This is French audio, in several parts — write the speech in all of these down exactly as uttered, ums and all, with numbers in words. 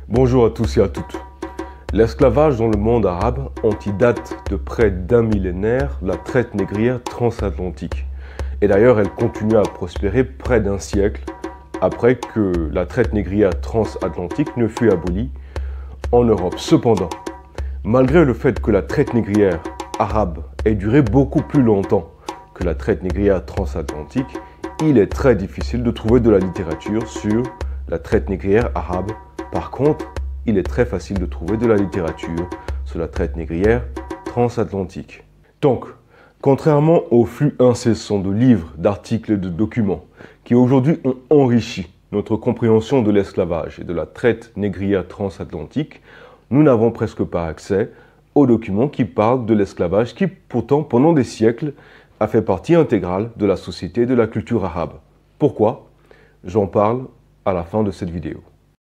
Bonjour à tous et à toutes. L'esclavage dans le monde arabe antidate de près d'un millénaire la traite négrière transatlantique. Et d'ailleurs, elle continue à prospérer près d'un siècle après que la traite négrière transatlantique ne fut abolie en Europe. Cependant, malgré le fait que la traite négrière arabe ait duré beaucoup plus longtemps que la traite négrière transatlantique, il est très difficile de trouver de la littérature sur la traite négrière arabe. Par contre, il est très facile de trouver de la littérature sur la traite négrière transatlantique. Donc, contrairement au flux incessant de livres, d'articles et de documents qui aujourd'hui ont enrichi notre compréhension de l'esclavage et de la traite négrière transatlantique, nous n'avons presque pas accès aux documents qui parlent de l'esclavage qui, pourtant, pendant des siècles, a fait partie intégrale de la société et de la culture arabe. Pourquoi? J'en parle à la fin de cette vidéo.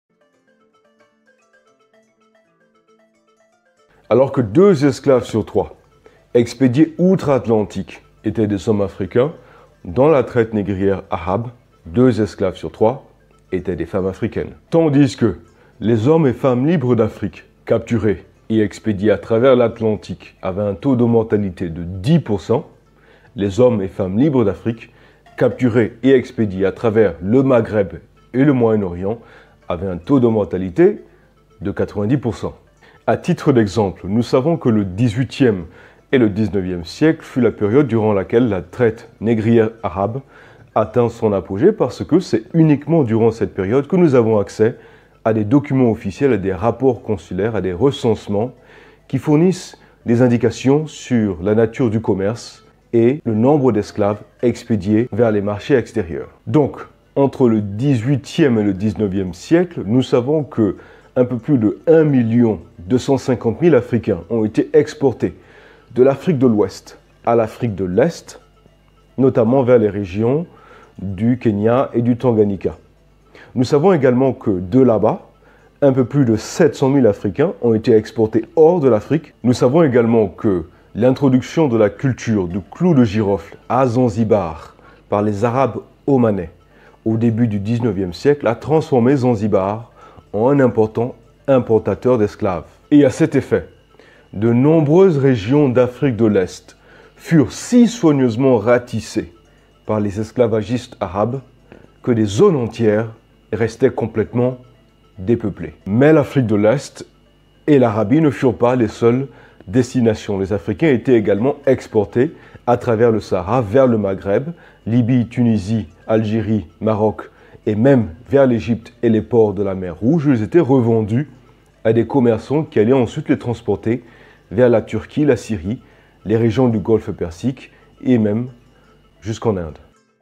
Alors que deux esclaves sur trois expédiés outre-Atlantique étaient des hommes africains, dans la traite négrière arabe, deux esclaves sur trois étaient des femmes africaines. Tandis que les hommes et femmes libres d'Afrique, capturés et expédiés à travers l'Atlantique, avaient un taux de mortalité de dix pour cent, les hommes et femmes libres d'Afrique, capturés et expédiés à travers le Maghreb et le Moyen-Orient, avaient un taux de mortalité de quatre-vingt-dix pour cent. À titre d'exemple, nous savons que le dix-huitième et le dix-neuvième siècle fut la période durant laquelle la traite négrière arabe atteint son apogée parce que c'est uniquement durant cette période que nous avons accès à des documents officiels, à des rapports consulaires, à des recensements qui fournissent des indications sur la nature du commerce et le nombre d'esclaves expédiés vers les marchés extérieurs. Donc, entre le dix-huitième et le dix-neuvième siècle, nous savons que un peu plus de un million deux cent cinquante mille Africains ont été exportés de l'Afrique de l'Ouest à l'Afrique de l'Est, notamment vers les régions du Kenya et du Tanganyika. Nous savons également que de là-bas, un peu plus de sept cent mille Africains ont été exportés hors de l'Afrique. Nous savons également que l'introduction de la culture du clou de girofle à Zanzibar par les Arabes omanais au début du dix-neuvième siècle a transformé Zanzibar en un important importateur d'esclaves. Et à cet effet, de nombreuses régions d'Afrique de l'Est furent si soigneusement ratissées par les esclavagistes arabes que des zones entières restaient complètement dépeuplées. Mais l'Afrique de l'Est et l'Arabie ne furent pas les seules destinations. Les Africains étaient également exportés à travers le Sahara vers le Maghreb, Libye, Tunisie, Algérie, Maroc, et même vers l'Égypte et les ports de la mer Rouge. Ils étaient revendus à des commerçants qui allaient ensuite les transporter vers la Turquie, la Syrie, les régions du Golfe Persique et même jusqu'en Inde.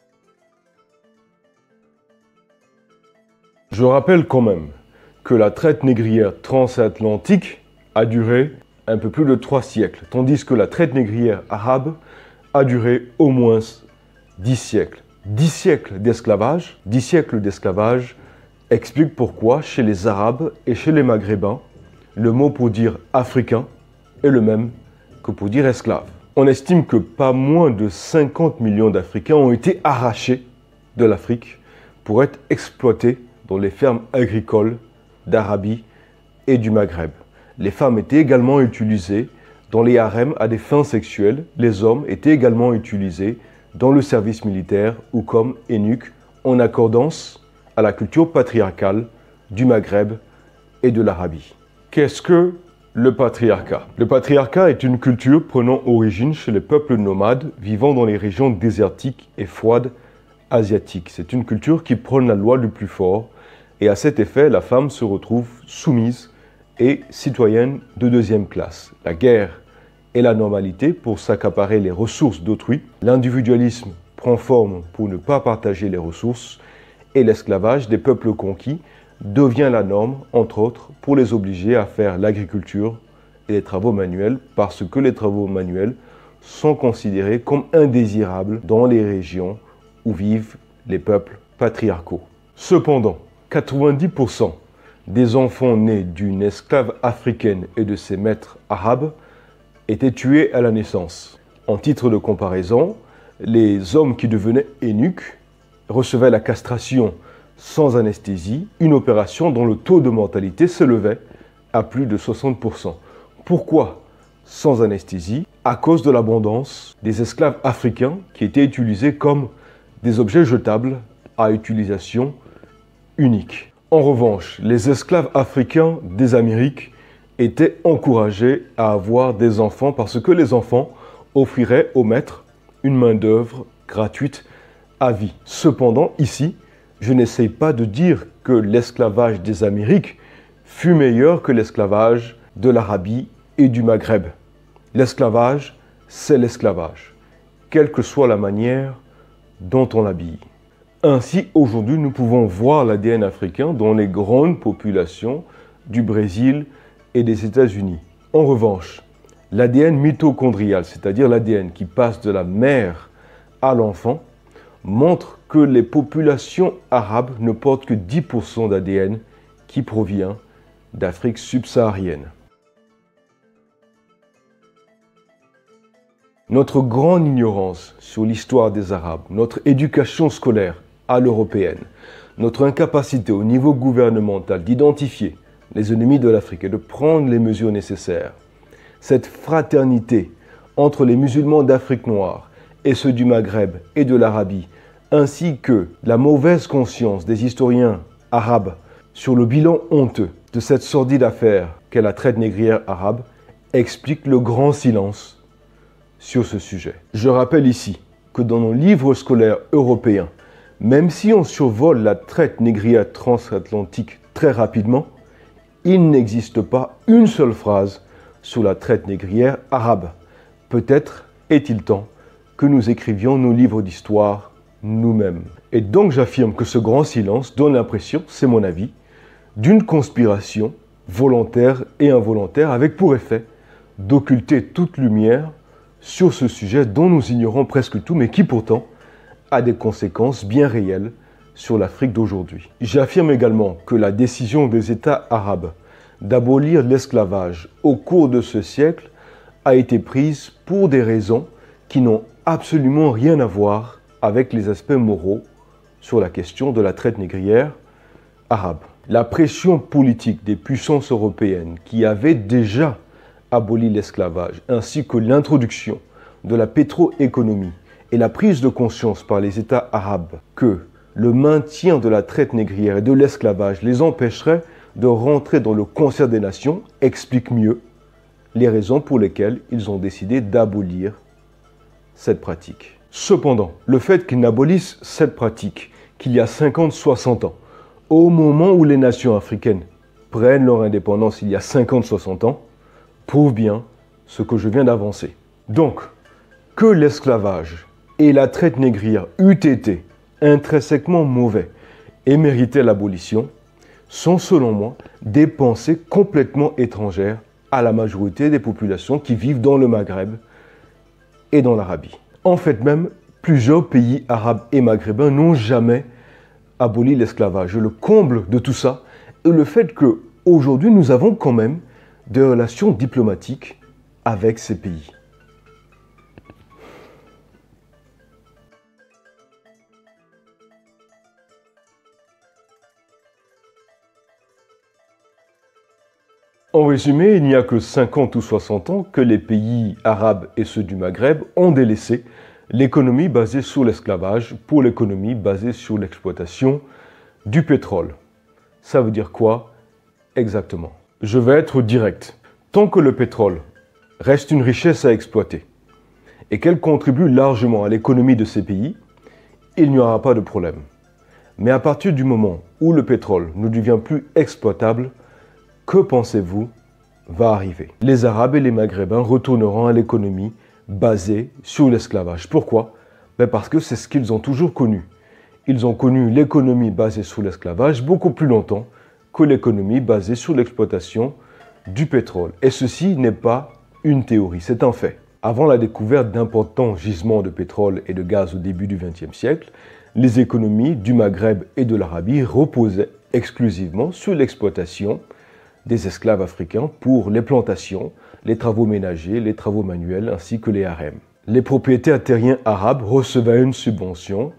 Je rappelle quand même que la traite négrière transatlantique a duré un peu plus de trois siècles, tandis que la traite négrière arabe a duré au moins dix siècles. Dix siècles d'esclavage, dix siècles d'esclavage expliquent pourquoi chez les Arabes et chez les Maghrébins, le mot pour dire africain est le même que pour dire esclave. On estime que pas moins de cinquante millions d'Africains ont été arrachés de l'Afrique pour être exploités dans les fermes agricoles d'Arabie et du Maghreb. Les femmes étaient également utilisées dans les harems à des fins sexuelles. Les hommes étaient également utilisés dans le service militaire ou comme eunuques en accordance à la culture patriarcale du Maghreb et de l'Arabie. Qu'est-ce que le patriarcat? Le patriarcat est une culture prenant origine chez les peuples nomades vivant dans les régions désertiques et froides asiatiques. C'est une culture qui prône la loi du plus fort et à cet effet, la femme se retrouve soumise et citoyenne de deuxième classe. La guerre et la normalité pour s'accaparer les ressources d'autrui. L'individualisme prend forme pour ne pas partager les ressources et l'esclavage des peuples conquis devient la norme, entre autres, pour les obliger à faire l'agriculture et les travaux manuels parce que les travaux manuels sont considérés comme indésirables dans les régions où vivent les peuples patriarcaux. Cependant, quatre-vingt-dix pour cent des enfants nés d'une esclave africaine et de ses maîtres arabes étaient tués à la naissance. En titre de comparaison, les hommes qui devenaient eunuques recevaient la castration sans anesthésie, une opération dont le taux de mortalité s'élevait à plus de soixante pour cent. Pourquoi sans anesthésie? À cause de l'abondance des esclaves africains qui étaient utilisés comme des objets jetables à utilisation unique. En revanche, les esclaves africains des Amériques étaient encouragés à avoir des enfants parce que les enfants offriraient au maître une main-d'œuvre gratuite à vie. Cependant, ici, je n'essaye pas de dire que l'esclavage des Amériques fut meilleur que l'esclavage de l'Arabie et du Maghreb. L'esclavage, c'est l'esclavage, quelle que soit la manière dont on l'habille. Ainsi, aujourd'hui, nous pouvons voir l'A D N africain dans les grandes populations du Brésil et des États-Unis. En revanche, l'A D N mitochondrial, c'est-à-dire l'A D N qui passe de la mère à l'enfant, montre que les populations arabes ne portent que dix pour cent d'A D N qui provient d'Afrique subsaharienne. Notre grande ignorance sur l'histoire des Arabes, notre éducation scolaire à l'européenne, notre incapacité au niveau gouvernemental d'identifier les ennemis de l'Afrique et de prendre les mesures nécessaires, cette fraternité entre les musulmans d'Afrique noire et ceux du Maghreb et de l'Arabie, ainsi que la mauvaise conscience des historiens arabes sur le bilan honteux de cette sordide affaire qu'est la traite négrière arabe, explique le grand silence sur ce sujet. Je rappelle ici que dans nos livres scolaires européens, même si on survole la traite négrière transatlantique très rapidement, il n'existe pas une seule phrase sur la traite négrière arabe. Peut-être est-il temps que nous écrivions nos livres d'histoire nous-mêmes. Et donc j'affirme que ce grand silence donne l'impression, c'est mon avis, d'une conspiration volontaire et involontaire avec pour effet d'occulter toute lumière sur ce sujet dont nous ignorons presque tout, mais qui pourtant a des conséquences bien réelles sur l'Afrique d'aujourd'hui. J'affirme également que la décision des États arabes d'abolir l'esclavage au cours de ce siècle a été prise pour des raisons qui n'ont absolument rien à voir avec les aspects moraux sur la question de la traite négrière arabe. La pression politique des puissances européennes qui avaient déjà aboli l'esclavage, ainsi que l'introduction de la pétroéconomie et la prise de conscience par les États arabes que le maintien de la traite négrière et de l'esclavage les empêcherait de rentrer dans le concert des nations, explique mieux les raisons pour lesquelles ils ont décidé d'abolir cette pratique. Cependant, le fait qu'ils n'abolissent cette pratique qu'il y a cinquante soixante ans, au moment où les nations africaines prennent leur indépendance il y a cinquante soixante ans, prouve bien ce que je viens d'avancer. Donc, que l'esclavage et la traite négrière eût été intrinsèquement mauvais et méritaient l'abolition, sont selon moi des pensées complètement étrangères à la majorité des populations qui vivent dans le Maghreb et dans l'Arabie. En fait même, plusieurs pays arabes et maghrébins n'ont jamais aboli l'esclavage. Le comble de tout ça est le fait qu'aujourd'hui nous avons quand même des relations diplomatiques avec ces pays. En résumé, il n'y a que cinquante ou soixante ans que les pays arabes et ceux du Maghreb ont délaissé l'économie basée sur l'esclavage pour l'économie basée sur l'exploitation du pétrole. Ça veut dire quoi exactement? Je vais être direct. Tant que le pétrole reste une richesse à exploiter et qu'elle contribue largement à l'économie de ces pays, il n'y aura pas de problème. Mais à partir du moment où le pétrole ne devient plus exploitable, que pensez-vous va arriver? Les Arabes et les Maghrébins retourneront à l'économie basée sur l'esclavage. Pourquoi? Ben parce que c'est ce qu'ils ont toujours connu. Ils ont connu l'économie basée sur l'esclavage beaucoup plus longtemps que l'économie basée sur l'exploitation du pétrole. Et ceci n'est pas une théorie, c'est un fait. Avant la découverte d'importants gisements de pétrole et de gaz au début du vingtième siècle, les économies du Maghreb et de l'Arabie reposaient exclusivement sur l'exploitation des esclaves africains pour les plantations, les travaux ménagers, les travaux manuels ainsi que les harems. Les propriétaires terriens arabes recevaient une subvention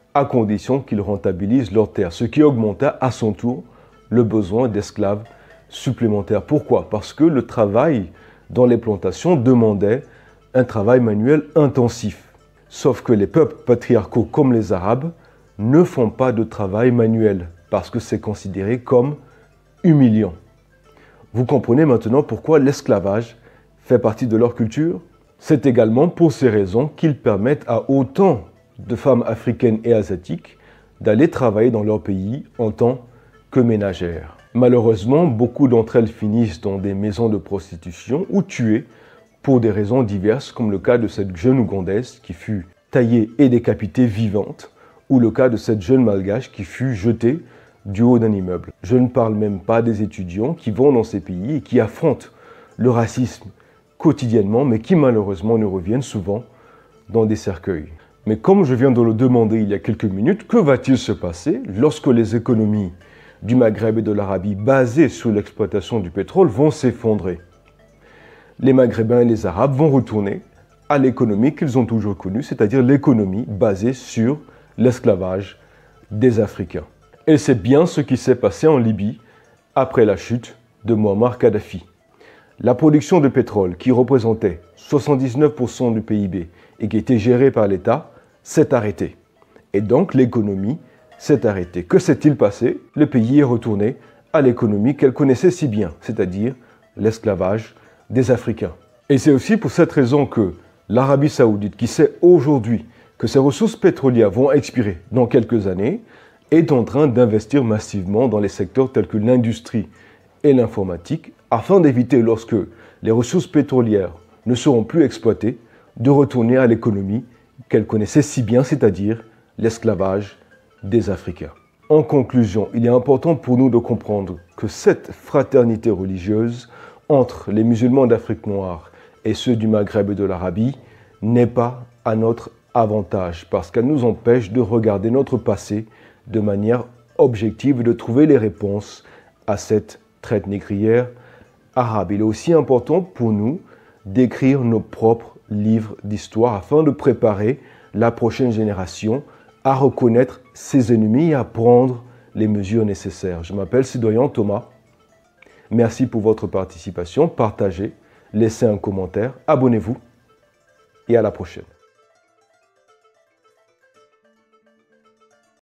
à condition qu'ils rentabilisent leurs terres, ce qui augmenta à son tour le besoin d'esclaves supplémentaires. Pourquoi? Parce que le travail dans les plantations demandait un travail manuel intensif. Sauf que les peuples patriarcaux comme les Arabes ne font pas de travail manuel parce que c'est considéré comme humiliant. Vous comprenez maintenant pourquoi l'esclavage fait partie de leur culture? C'est également pour ces raisons qu'ils permettent à autant de femmes africaines et asiatiques d'aller travailler dans leur pays en tant que ménagères. Malheureusement, beaucoup d'entre elles finissent dans des maisons de prostitution ou tuées pour des raisons diverses, comme le cas de cette jeune Ougandaise qui fut taillée et décapitée vivante, ou le cas de cette jeune Malgache qui fut jetée du haut d'un immeuble. Je ne parle même pas des étudiants qui vont dans ces pays et qui affrontent le racisme quotidiennement, mais qui malheureusement nous reviennent souvent dans des cercueils. Mais comme je viens de le demander il y a quelques minutes, que va-t-il se passer lorsque les économies du Maghreb et de l'Arabie basées sur l'exploitation du pétrole vont s'effondrer? Les Maghrébins et les Arabes vont retourner à l'économie qu'ils ont toujours connue, c'est-à-dire l'économie basée sur l'esclavage des Africains. Et c'est bien ce qui s'est passé en Libye après la chute de Muammar Kadhafi. La production de pétrole, qui représentait soixante-dix-neuf pour cent du P I B et qui était gérée par l'État, s'est arrêtée. Et donc l'économie s'est arrêtée. Que s'est-il passé? Le pays est retourné à l'économie qu'elle connaissait si bien, c'est-à-dire l'esclavage des Africains. Et c'est aussi pour cette raison que l'Arabie Saoudite, qui sait aujourd'hui que ses ressources pétrolières vont expirer dans quelques années, est en train d'investir massivement dans les secteurs tels que l'industrie et l'informatique, afin d'éviter, lorsque les ressources pétrolières ne seront plus exploitées, de retourner à l'économie qu'elle connaissait si bien, c'est-à-dire l'esclavage des Africains. En conclusion, il est important pour nous de comprendre que cette fraternité religieuse entre les musulmans d'Afrique noire et ceux du Maghreb et de l'Arabie n'est pas à notre avantage, parce qu'elle nous empêche de regarder notre passé de manière objective et de trouver les réponses à cette traite négrière arabe. Il est aussi important pour nous d'écrire nos propres livres d'histoire afin de préparer la prochaine génération à reconnaître ses ennemis et à prendre les mesures nécessaires. Je m'appelle Sidoyan Thomas. Merci pour votre participation. Partagez, laissez un commentaire, abonnez-vous et à la prochaine.